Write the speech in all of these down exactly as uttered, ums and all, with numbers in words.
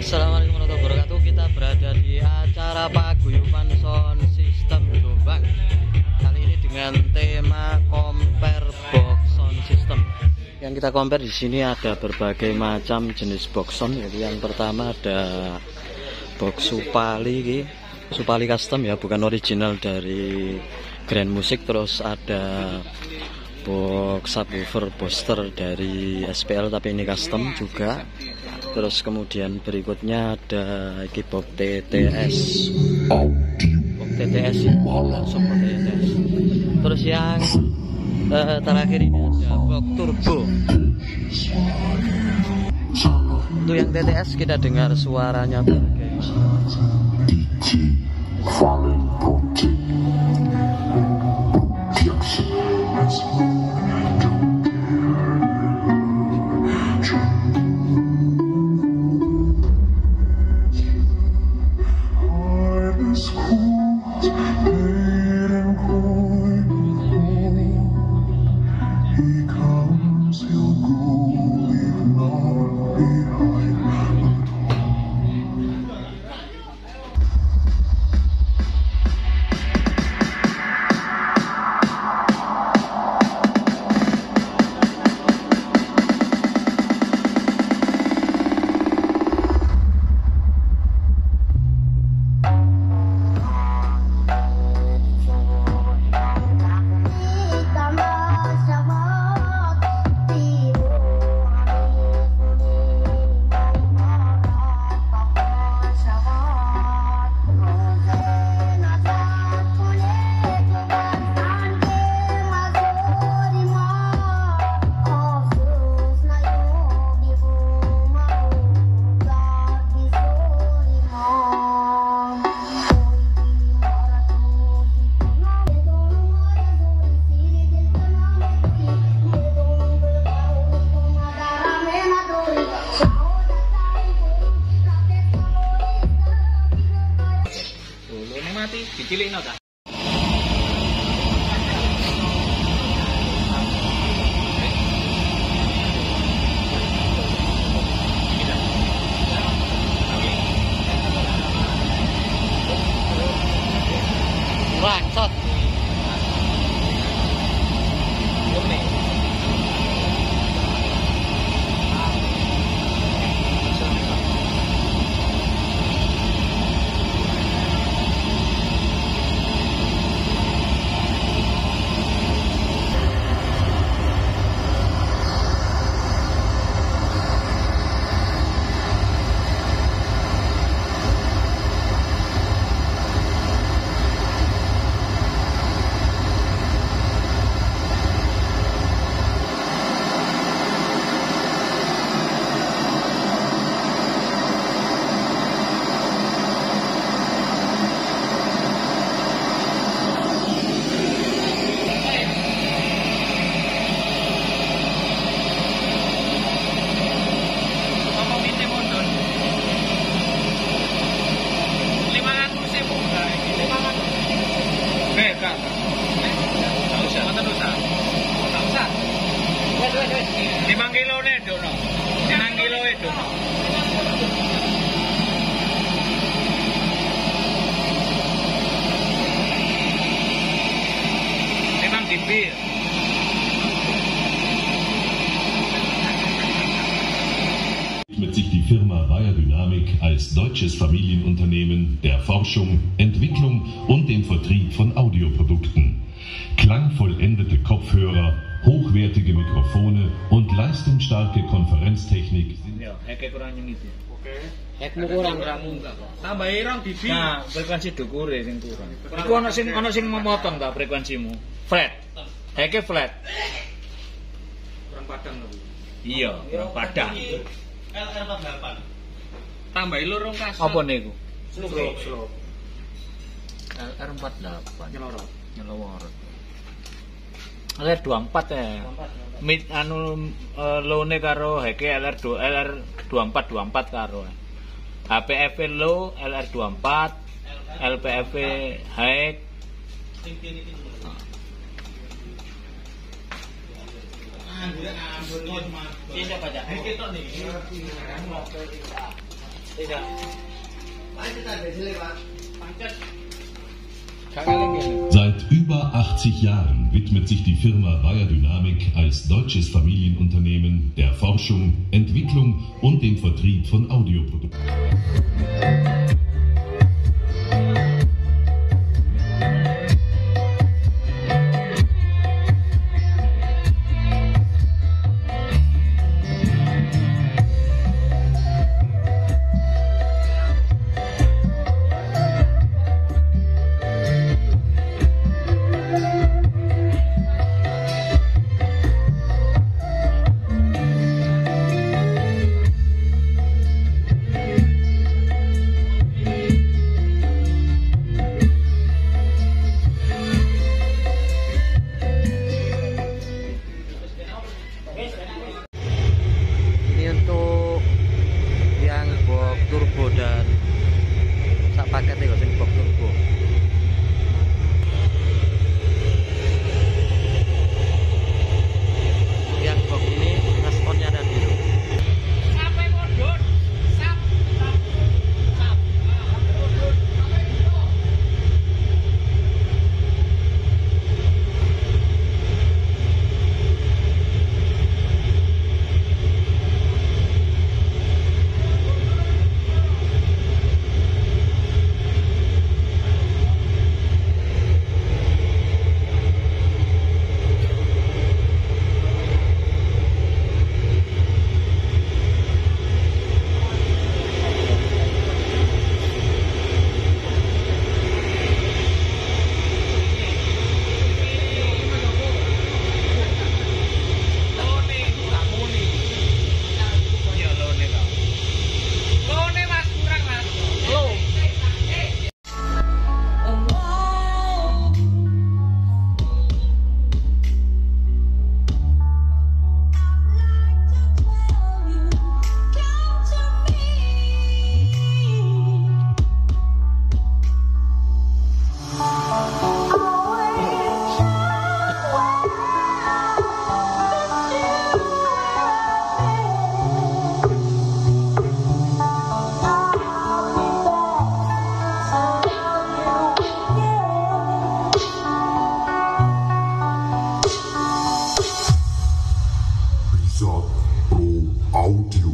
Assalamualaikum warahmatullahi wabarakatuh. Kita berada di acara paguyuban sound system Jombang. Kali ini dengan tema compare box sound system. Yang kita compare di sini ada berbagai macam jenis box sound. Jadi yang pertama ada box Supali, Supali custom ya, bukan original dari Grand Music. Terus ada box subwoofer booster dari S P L tapi ini custom juga. Terus kemudian berikutnya ada box T T S, box T T S ya, langsung box T T S. Terus yang eh, terakhir ini ada box turbo. Untuk yang T T S kita dengar suaranya bagaimana. Dicilik no ta. Rangsot. lima kilo nih dono, enam kilo itu. Memang dipil. Widmet sich die Firma Bayer Dynamic als deutsches Familienunternehmen der Forschung, Entwicklung und dem Vertrieb von Audioprodukten. Klangvollendete Kopfhörer, hochwertige Mikrofone und leistungsstarke Konferenztechnik. Ya, heke kurang nyengit ya. Oke. Hekmu kurang ramu. Tambahi rong dB. Nah, frekuensi dukure sing kurang. Iku ana sing ana sing memotong ta frekuensimu. Flat. Heke flat. Kurang padang lho. Iya, kurang padang. L R empat delapan. Tambahi lorong kaset. Apa niku? Slow, slow. L R empat delapan. Nyelorot. Nyelorot. L R dua puluh empat ya. Mid anu uh, low-ne karo heke L R dua L R dua puluh empat dua puluh empat karo. H P F low L R dua puluh empat, L P F high. Tidak. Seit über achtzig Jahren widmet sich die Firma Bayer Dynamic als deutsches Familienunternehmen der Forschung, Entwicklung und dem Vertrieb von Audioprodukten. Ini untuk yang box turbo dan sak paket ya sing box turbo. Yang box ini responnya ada biru. Sampai modon. Sap. Sap. Sap. Audio.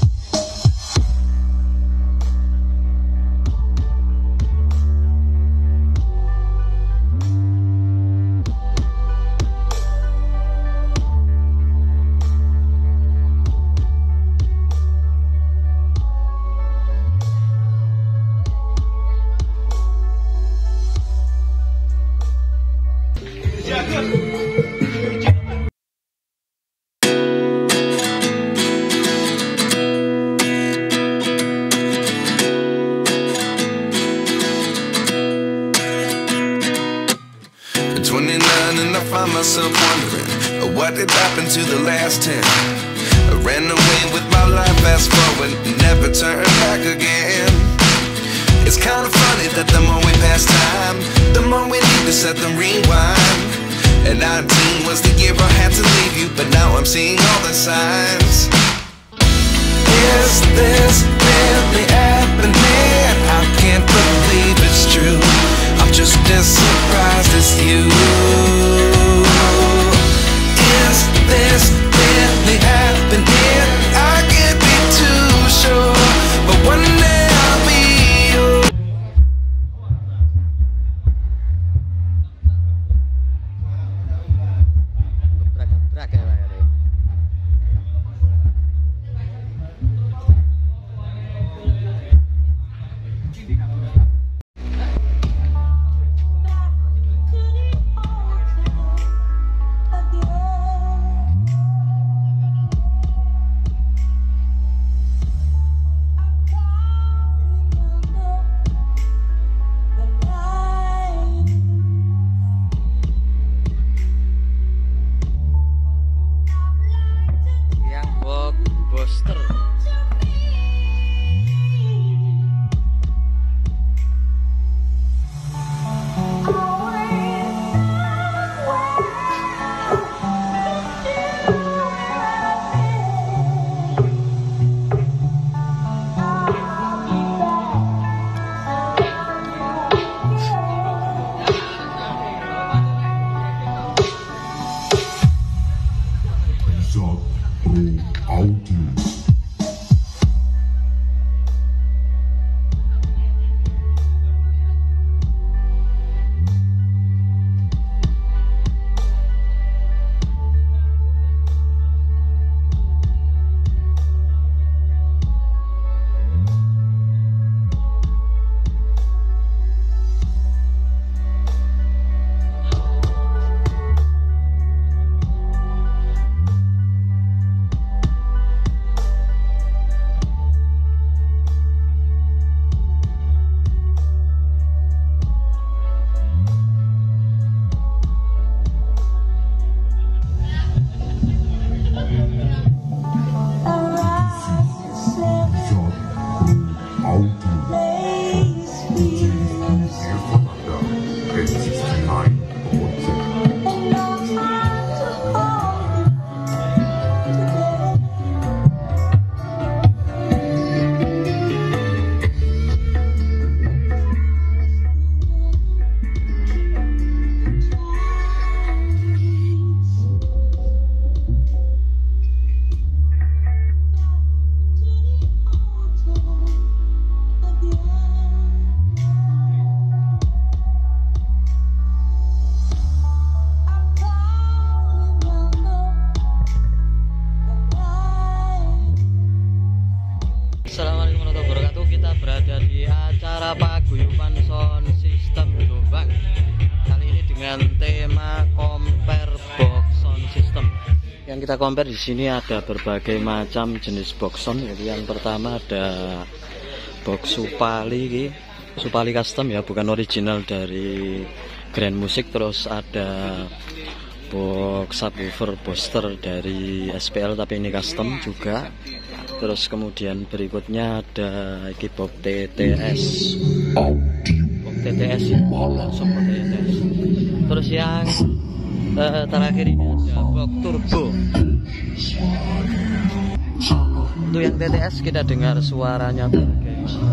twenty-nine and I find myself wondering uh, what did happen to the last ten. I ran away with my life, fast forward, never turn back again. It's kind of funny that the more we pass time, the more we need to set the rewind. And nineteen was the year I had to leave you, but now I'm seeing all the signs. Is this really happening? I can't believe it's true. I'm just as surprised as you. Is this really happening? I can't be too sure, but one day I'll be yours. Gebrak-gebrak ya layarnya. acara paguyuban sound system Jombang. Kali ini dengan tema compare box sound system. Yang kita compare di sini ada berbagai macam jenis box sound. Jadi yang pertama ada box Supali, Supali custom ya, bukan original dari Grand Music. Terus ada box subwoofer Booster dari S P L tapi ini custom juga. Terus kemudian berikutnya ada box T T S, box T T S ya, support T T S. Terus yang eh, terakhir ini ada box turbo. Untuk yang T T S kita dengar suaranya bagaimana.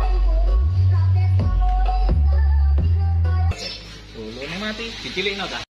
Mati, dicilik no ta?